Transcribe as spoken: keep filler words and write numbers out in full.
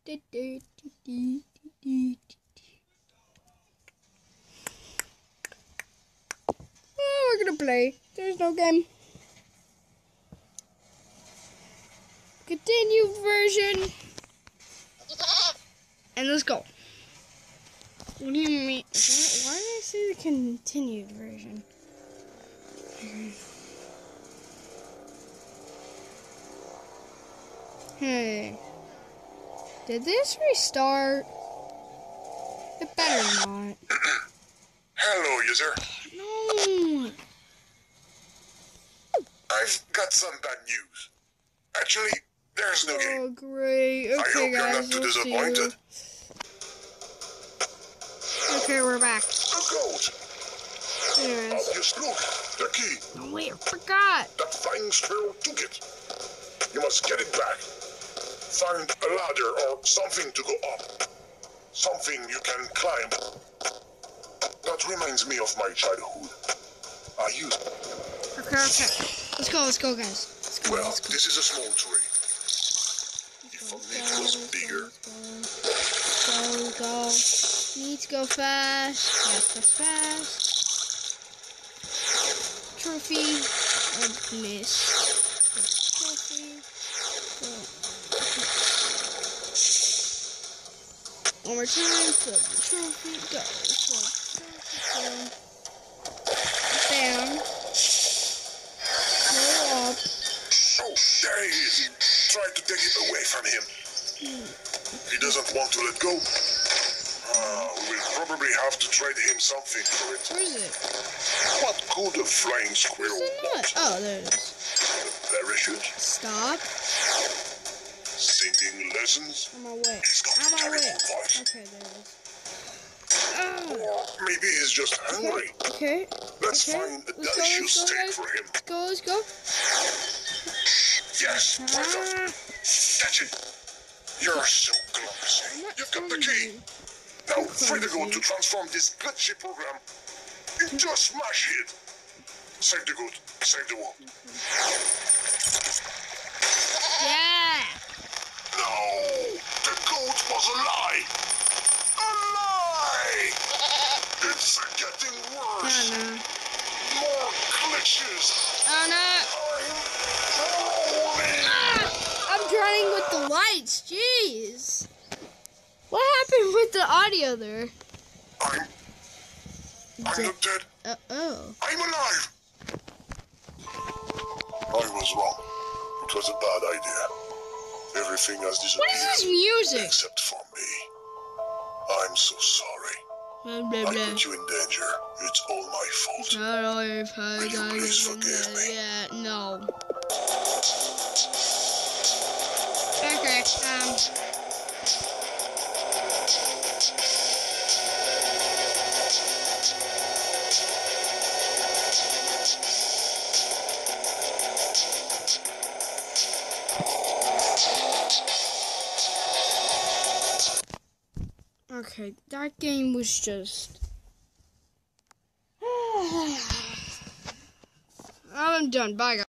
Oh, we're gonna play. There's no game. Continue version. And let's go. What do you mean? Why, why did I say the continued version? Hey. Did this restart? It better not. Hello, user. No. I've got some bad news. Actually, there's no game. Oh, great. Okay, I hope guys, you're not too we'll disappointed. Okay, we're back. A goat. Anyways. Obvious, look, the key. Oh, wait, I forgot. That flying squirrel took it. You must get it back. Find a ladder or something to go up. Something you can climb. That reminds me of my childhood. I used... Okay, okay. Let's go, let's go, guys. Let's go, Well, let's go. this is a small tree. If only it was bigger. Go, go. Need to go fast. Fast, fast, fast. Trophy. And miss. Trophy. Go. One more time. Flip the trophy. Go. Flip the trophy. Go. Bam. Go up. Oh, there he is. Try to take it away from him. He doesn't want to let go. Uh, we will probably have to trade him something for it. Where is it? What could a flying squirrel Where's the want? nut? Oh, there it is. A parachute? Stop. Singing lessons? On my way. He's got On a my terrible way. voice. Okay, there it is. Oh. Or maybe he's just hungry. Okay. Let's Okay. find a Let's go, delicious let's go, steak guys. for him. Let's go, let's go. Yes, right Ah. on. Catch it. You're so clumsy. You've got the key. Now, free to go to transform this glitchy program into a smash hit. Save the good, save the world. Yeah. No! The goat was a lie! A lie! It's getting Oh, worse! no. More glitches! Oh, no. I'm rolling! Ah, I'm trying with the lights. Jeez. What happened with the audio there? I'm... I'm not dead. Uh-oh. I'm alive! I was wrong. It was a bad idea. Everything has disappeared. What is this music? Except for me. I'm so sorry. Blah, blah, I blah. put you in danger. It's all my fault. Will you please forgive me? Yeah, no. Okay, um... Okay, that game was just... I'm done. Bye, guys.